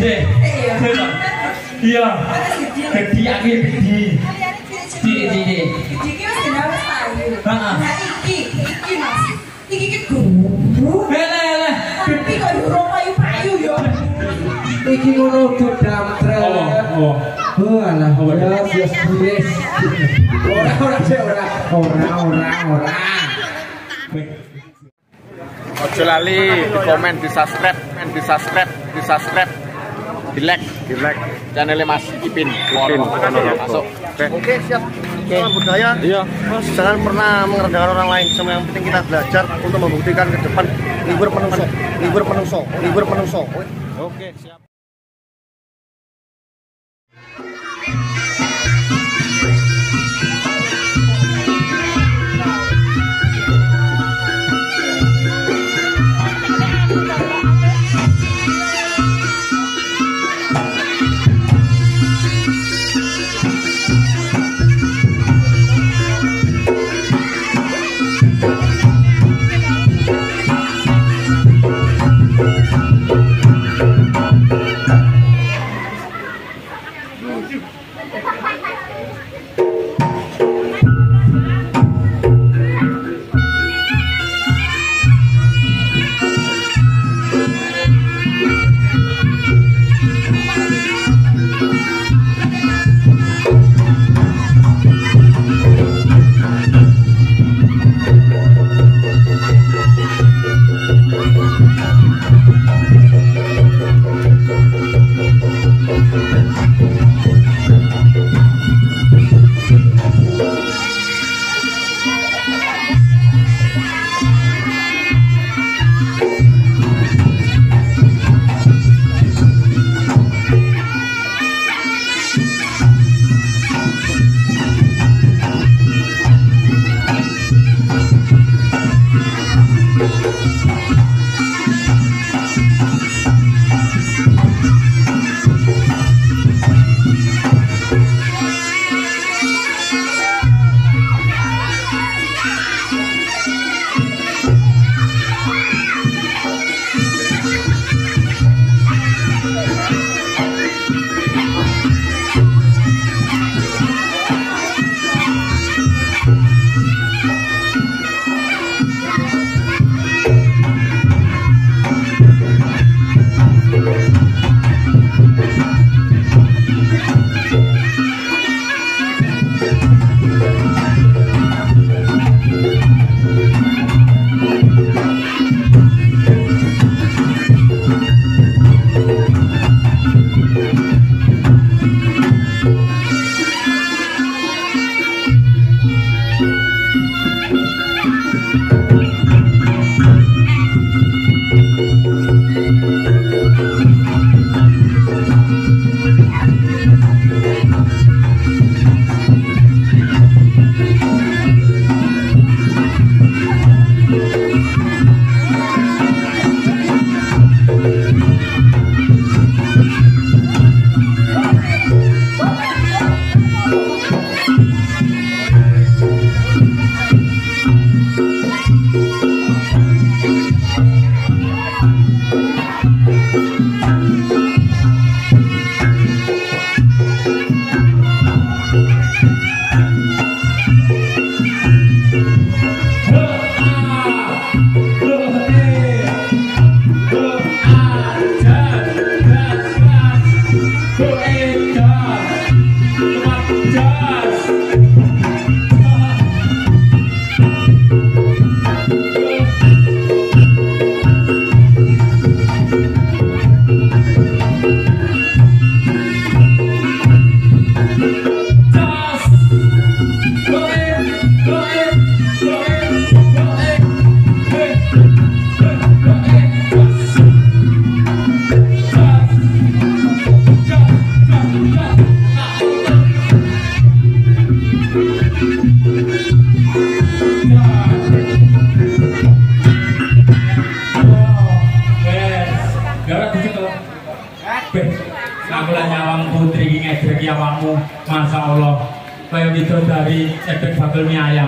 deh. Iya. Gede aki gede. Gede. Iki wis dinawas payu. Heeh. Nah iki Mas. Iki guru. Eleh. Tapi kok durung payu-payu yo. Iki ngono tuh damtre. Oh. Alah, ya yes. Ora. Ojo lali di komen, di subscribe, di like channelnya Mas Ipin. Masuk. Oke, siap. Soal budaya, Mas, jangan pernah mengerjakan orang lain. Semua yang penting kita belajar untuk membuktikan ke depan libur penungso. Oke, siap. awakmu, masya Allah, kayak gitu dari efek bakal mie ayam.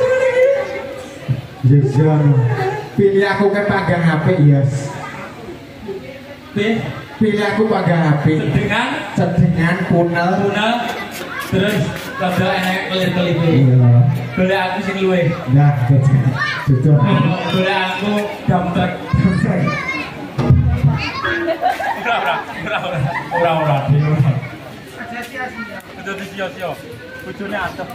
Jajan, pilih aku ke panggang HP, yes. Pilih aku pakai HP. Sedengan kunel. Terus kalau enak kelip-kelip. Boleh aku sing luwe. Nah, betul. Boleh aku damtrek. Ora. Betul sia-sia. Bojone antep.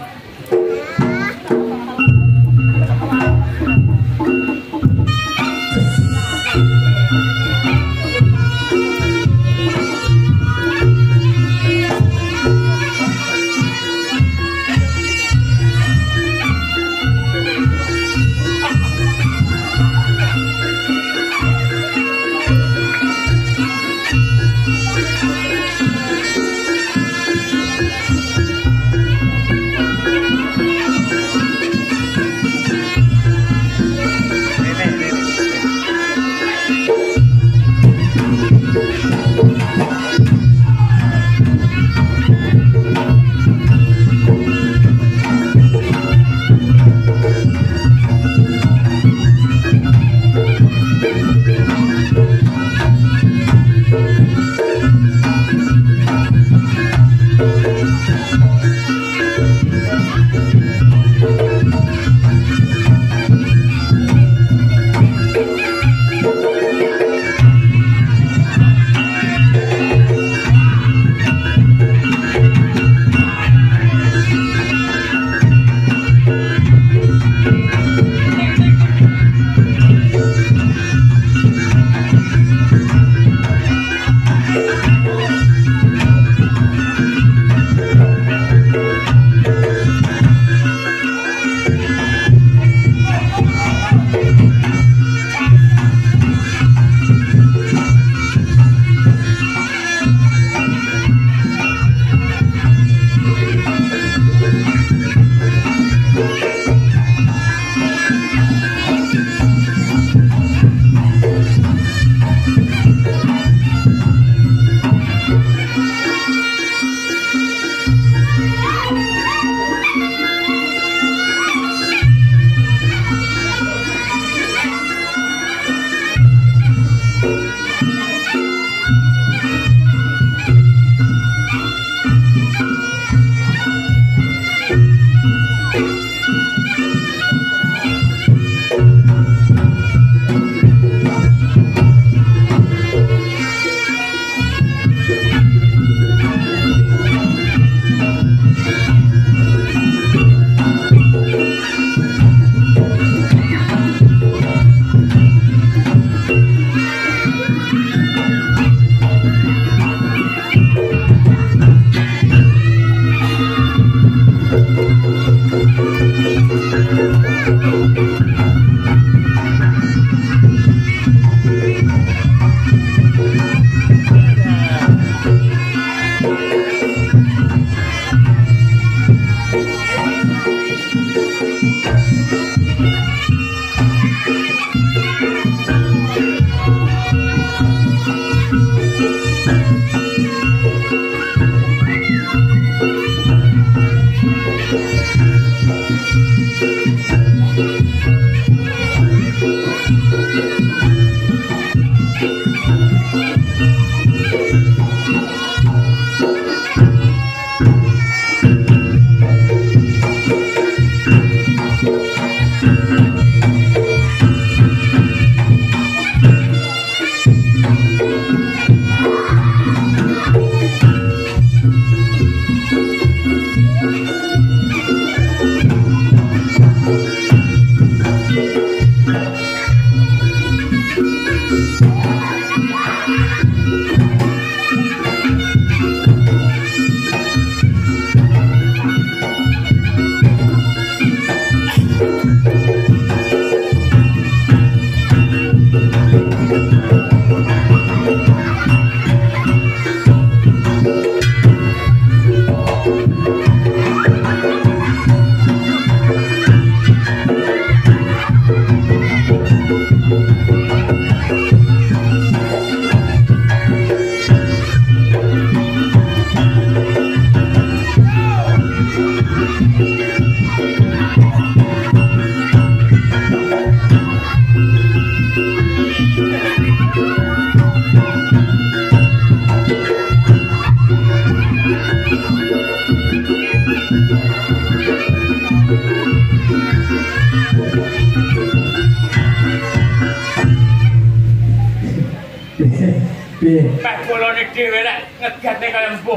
Piye? Pak bolone dhewe rek ngegane kaya mbuh.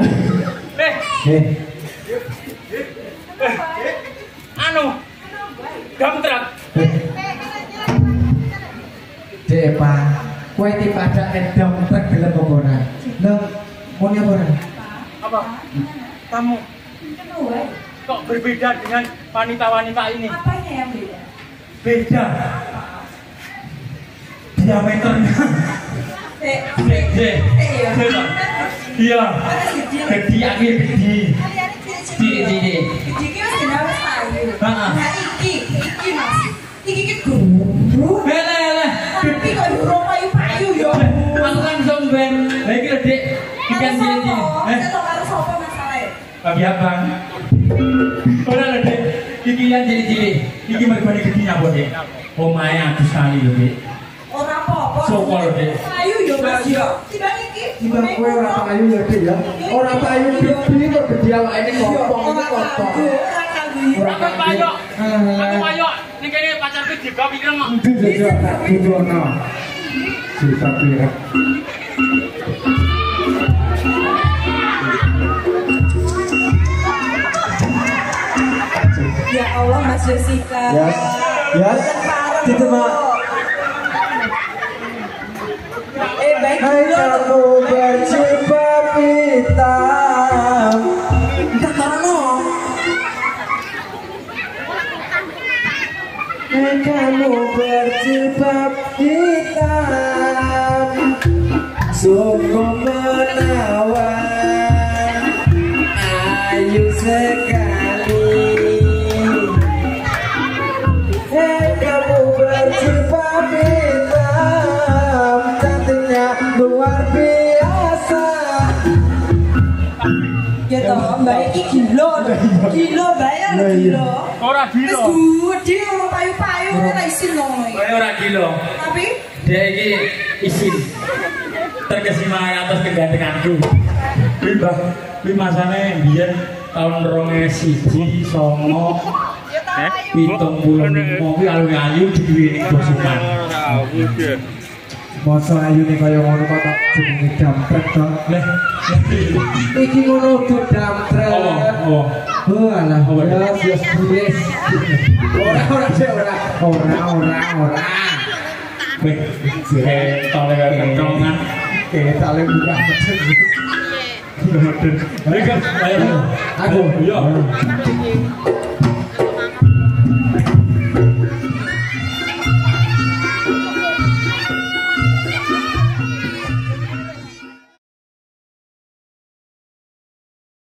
Anu. Gamtrak. Dek, Pak. Kowe dipadak gamtrak gelem apa ora? Lho, muni apa ora? Apa? Kamu kok berbeda dengan wanita-wanita ini? Apanya yang beda? Beda. Diameternya. Iya. Gede aku gede. Gede. Iki wis jenawas payu. Heeh. Nah iki Mas. Iki ki guru. Hele. Tapi kok guru payu-payu yo. Aku kan somben. Lah iki lho, Dik. Ikan cilik. Saya karo sapa masalahe? Bagi abang. Ora lho, Dik. Iki yang cilik-cilik. Iki mergane gede nyapa, Dik? Omahe aku sekali lho, Dik. Ora apa-apa. Sapa lho, Dik? Payu yo Mas yo. Timbang iki. Timbang kowe ora payu ya, Dik ya. Ora payu gede kok gede awake kopong iki kopong. Ora Aku payo. Aku payo. Ning kene pacarku juga pireng kok. Jujur tak dudono. Cerita pireng. Ya Allah Mas Jessica. Ya. Gitu, Mak. Baik Hai kamu berjilbab hitam. entah karena Hai kamu berjilbab hitam. Sungguh menawan, ayu sekali. Hai kamu berjilbab hitam, cantiknya luar biasa. ya toh Mbak iki gila bayar gila. Ora Wis gila. gede ora payu-payu ora isin ngono iki. Ora gila. Tapi Dia ini isin. Terkesima atas kegantenganku. Kuwi masane biyen tahun 2001 songo 75 kuwi ayu-ayu diduweni bosukan. Masa ayu nih kaya ngono kok tak jenenge dampret to. Lah, Iki ngono tuh dampret. oh. Oh alah, ya bules. Ora sih ora. Wih, tole kaya kentongan. Tale buka mesin. Mereka, ayo. Aku, Yo.